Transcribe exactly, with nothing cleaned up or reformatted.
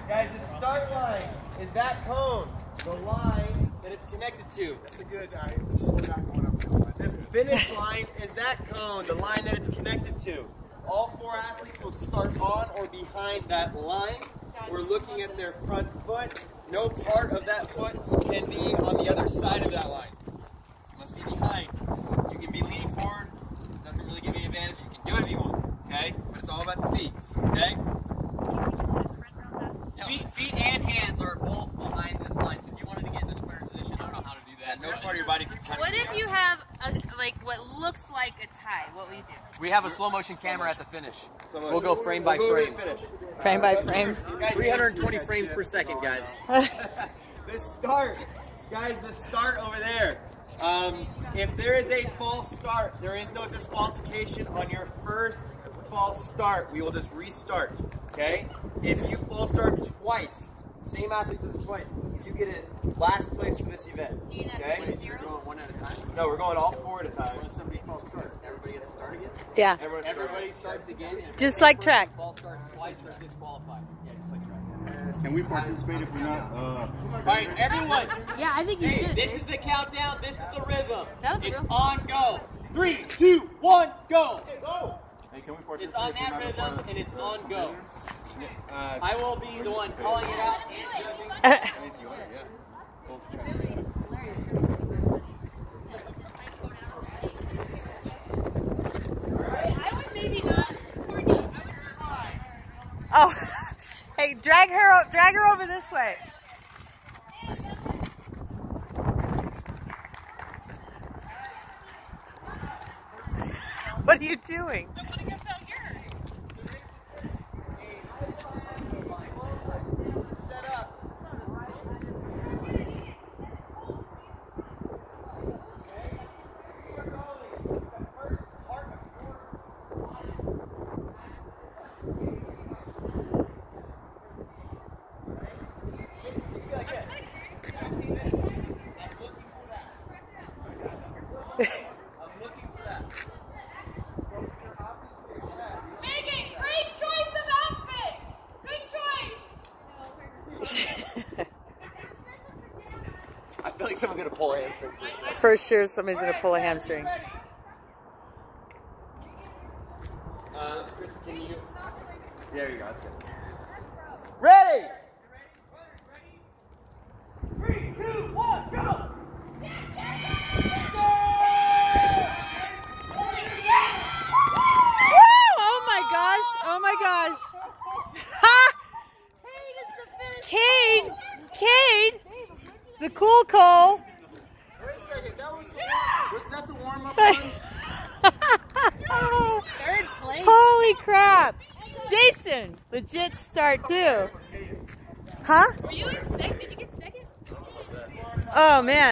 Guys, the start line is that cone, the line that it's connected to. That's a good, uh, slow down going uphill. That's the good. finish line is that cone, the line that it's connected to. All four athletes will start on or behind that line. We're looking at their front foot. No part of that foot can be on the other side of that line. It must be behind. You can be leaning forward. It doesn't really give you an advantage. You can do whatever you want, okay? But it's all about the feet, okay? Feet, feet and hands are both behind this line, so if you wanted to get in the sprinter position, I don't know how to do that. No part of your body can touch What the if ground. you have a, like what looks like a tie? What will you do? We have a slow motion camera at the finish. We'll go frame by We'll go frame. finish. Frame by frame. three hundred twenty frames per second, guys. The start, guys, the start over there. Um, if there is a false start, there is no disqualification on your first false start. We will just restart, okay? If you false start twice, same athlete does it twice, you get in last place for this event. Do you have Okay? one zero? One at a time. No, we're going all four at a time. When somebody false starts, everybody gets to start again? Yeah. Everyone start. Everybody starts again. And Just like track. False starts twice, they're disqualified. Yeah, just like track. Can we participate if we're not? Uh, All right, everyone. Yeah, I think you Hey, should. this is the countdown. This is the rhythm. That was It's real. on go. Three, two, one, go. hey, can we participate? It's on if we're that not a part rhythm of- and it's on go. Uh, I will be the one calling it out and judging. I would maybe not. Oh, hey, drag her, o- drag her over this way. What are you doing? Megan, great choice of outfit. Good choice. I feel like someone's gonna pull a hamstring. For sure somebody's going to pull a hamstring. Uh, Chris, can you? There you go. That's good. Ready? Three, two, one, go. Woo! Oh my gosh! Oh my gosh! Ha! Cade! Cade! The cool Cole! Wait a second. That was the, was that the warm up one? Third place. Holy crap! Jason! Legit start too. Huh? Were you in sick? Did you get second? Oh man.